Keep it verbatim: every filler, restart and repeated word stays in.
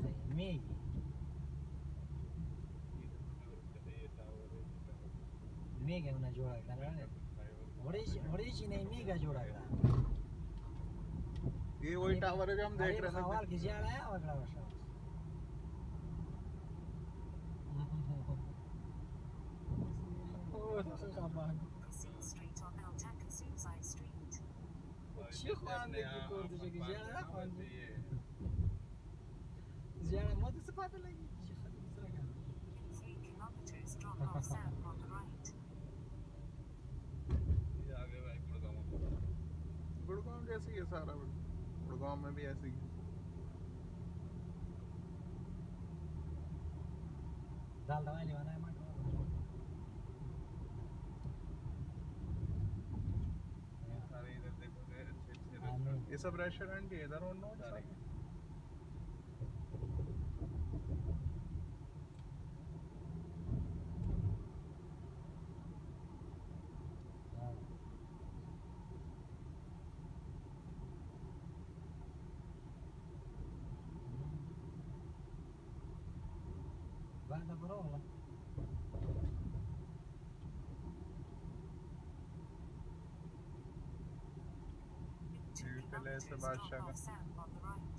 Migi. Migi è una giocata grande. Origine Mega giocata. ये वही tower है जो हम देख रहे थे। सवाल किसी आ रहा है अगला वर्ष زيارة ما تستفاد لك شيء خلي بسرعة three kilometers drop off Sam on the right. ये आगे भाई गुड़गांव गुड़गांव जैसे ही है सारा गुड़गांव में भी ऐसे ही है दाल दवाई लेवाना है मार्ट सारे इधर देखोगे अच्छे अच्छे रेस्टोरेंट ये सब रेस्टोरेंट ही इधर और नोट सारे Guarda parola. Two kilometers drop off Sam on the right.